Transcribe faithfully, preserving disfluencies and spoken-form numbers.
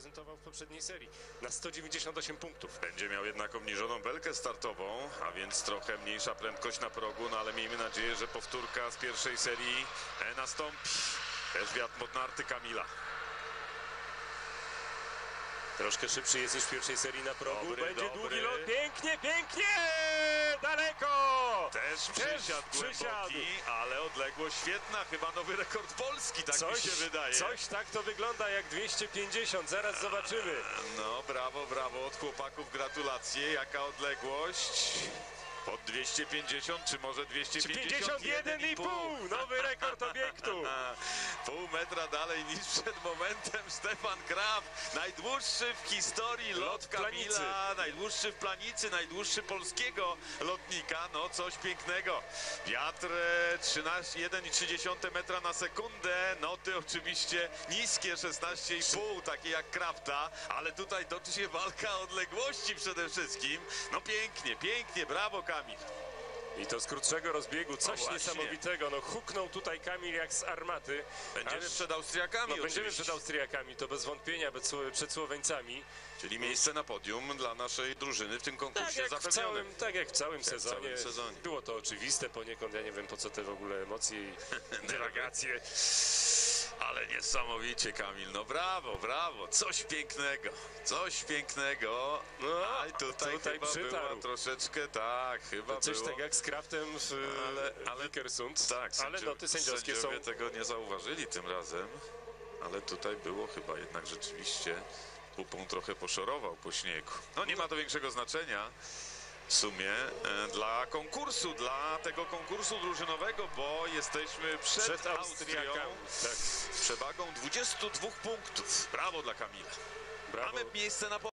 zaprezentował w poprzedniej serii na sto dziewięćdziesiąt osiem punktów. Będzie miał jednak obniżoną belkę startową, a więc trochę mniejsza prędkość na progu, no ale miejmy nadzieję, że powtórka z pierwszej serii nastąpi. Też wiatr mod narty Kamila. Troszkę szybszy jest niż w pierwszej serii na progu. Dobry, Będzie dobry. długi lot. Pięknie, pięknie! Daleko! Też przysiadł głęboki, ale odległość świetna. Chyba nowy rekord Polski, tak coś, mi się wydaje. Coś tak to wygląda jak dwieście pięćdziesiąt. Zaraz zobaczymy. No brawo, brawo od chłopaków. Gratulacje. Jaka odległość? Pod dwieście pięćdziesiąt, czy może dwieście pięćdziesiąt jeden i pół? Nowy rekord obiektu. Pół metra dalej niż przed momentem Stefan Graf. Najdłuższy w historii lot, Lot Planicy. Kamila. Najdłuższy w Planicy, najdłuższy polskiego lotnika. No coś pięknego. Wiatr trzynaście, jeden przecinek trzy metra na sekundę. Noty oczywiście niskie, szesnaście i pół, takie jak Krafta. Ale tutaj toczy się walka o odległości przede wszystkim. No pięknie, pięknie, brawo Kamil. I to z krótszego rozbiegu, coś No właśnie. niesamowitego. No huknął tutaj Kamil jak z armaty. Będziesz Ale przed Austriakami no, będziemy oczywiście. przed Austriakami, to bez wątpienia, bez, przed Słoweńcami. Czyli miejsce na podium dla naszej drużyny w tym Tak konkursie jak, w zapewnione. całym, tak jak w całym Tak, w sezonie. całym sezonie. Było to oczywiste poniekąd, ja nie wiem po co te w ogóle emocje i dywagacje. Ale niesamowicie Kamil, no brawo, brawo, coś pięknego, coś pięknego. No, A i tutaj, tutaj chyba przytarł. było troszeczkę, tak, chyba Coś było. tak jak z Kraftem w Ale- ale- Wikersund, Tak, ale sędziowie, noty sędziowskie są... sędziowie tego nie zauważyli tym razem, ale tutaj było chyba jednak rzeczywiście, pupą trochę poszorował po śniegu. No nie ma to większego znaczenia w sumie e, dla konkursu, dla tego konkursu drużynowego, bo jesteśmy przed, Przed Austrią Austriakami. Tak. z przewagą dwudziestu dwóch punktów. Brawo dla Kamila. Brawo. Mamy miejsce na